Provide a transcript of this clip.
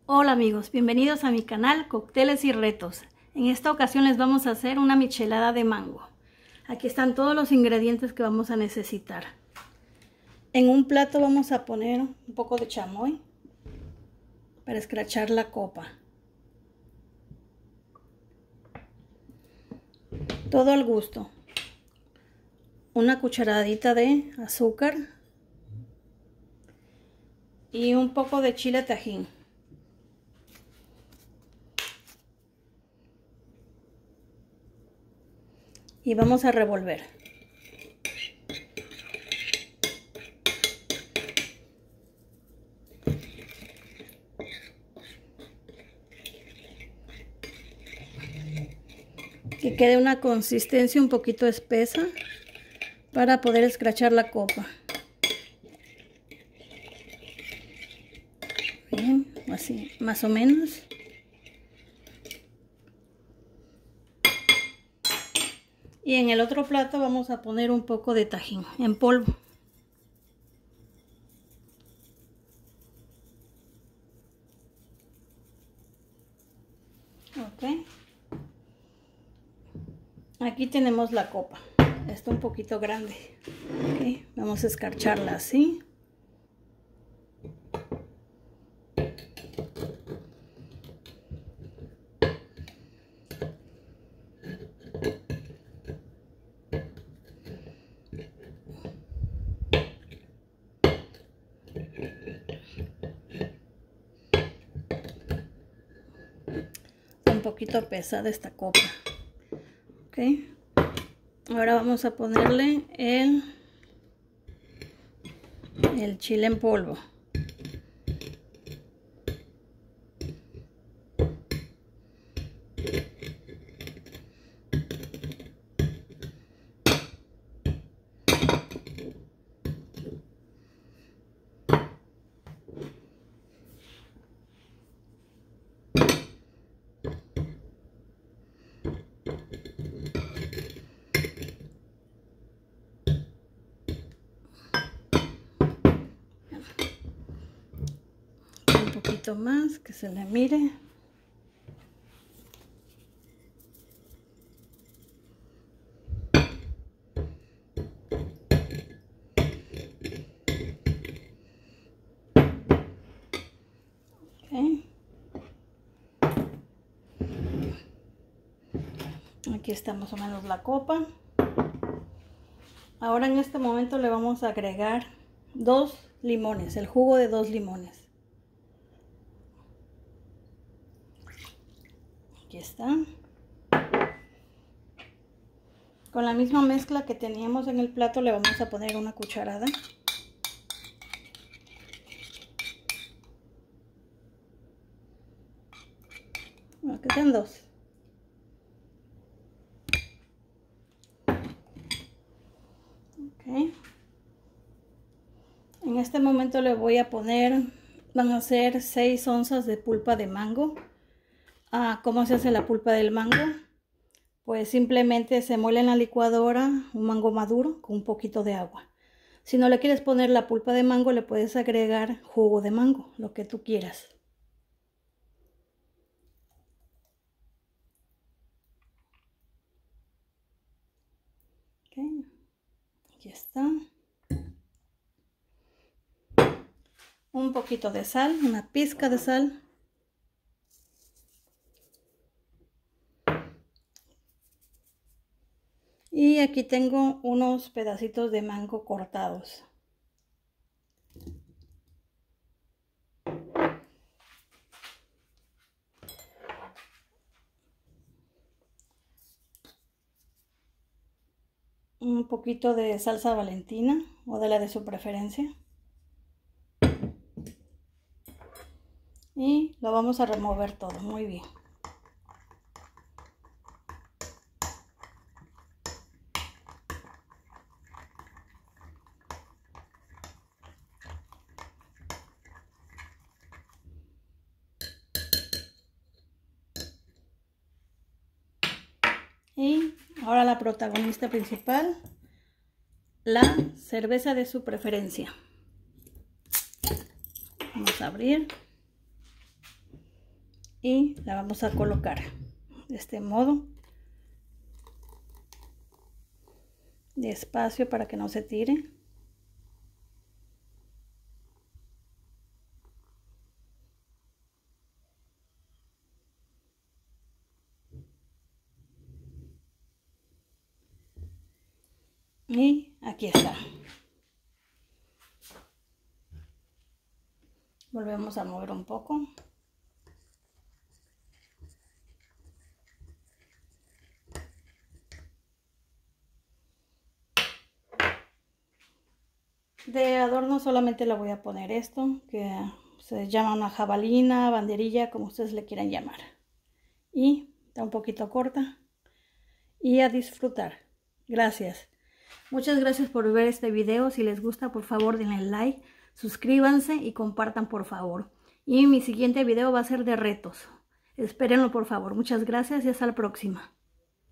Hola amigos, bienvenidos a mi canal Cócteles y Retos. En esta ocasión les vamos a hacer una michelada de mango. Aquí están todos los ingredientes que vamos a necesitar. En un plato vamos a poner un poco de chamoy para escrachar la copa. Todo al gusto. Una cucharadita de azúcar y un poco de chile tajín. Y vamos a revolver. Que quede una consistencia un poquito espesa para poder escrachar la copa. Bien, así más o menos. Y en el otro plato vamos a poner un poco de tajín en polvo. Ok. Aquí tenemos la copa. Está un poquito grande. Okay. Vamos a escarcharla así. Un poquito pesada esta copa. Ok. Ahora vamos a ponerle el chile en polvo. Un poquito más, que se le mire. Okay. Aquí está más o menos la copa. Ahora en este momento le vamos a agregar 2 limones, el jugo de 2 limones. Aquí está. Con la misma mezcla que teníamos en el plato le vamos a poner una cucharada. Bueno, que sean 2. Okay. En este momento le voy a poner, van a ser 6 onzas de pulpa de mango. ¿Cómo se hace la pulpa del mango? Pues simplemente se muele en la licuadora un mango maduro con un poquito de agua. Si no le quieres poner la pulpa de mango, le puedes agregar jugo de mango, lo que tú quieras. Okay. Aquí está. Un poquito de sal, una pizca de sal. Y aquí tengo unos pedacitos de mango cortados. Un poquito de salsa Valentina o de la de su preferencia. Y lo vamos a remover todo muy bien. Y ahora la protagonista principal, la cerveza de su preferencia. Vamos a abrir. y la vamos a colocar de este modo, despacio para que no se tire. Y aquí está. Volvemos a mover un poco. De adorno solamente le voy a poner esto, que se llama una jabalina, banderilla, como ustedes le quieran llamar. Y está un poquito corta. Y a disfrutar. Gracias. Muchas gracias por ver este video. Si les gusta, por favor denle like, suscríbanse y compartan por favor. Y mi siguiente video va a ser de retos. Espérenlo por favor. Muchas gracias y hasta la próxima.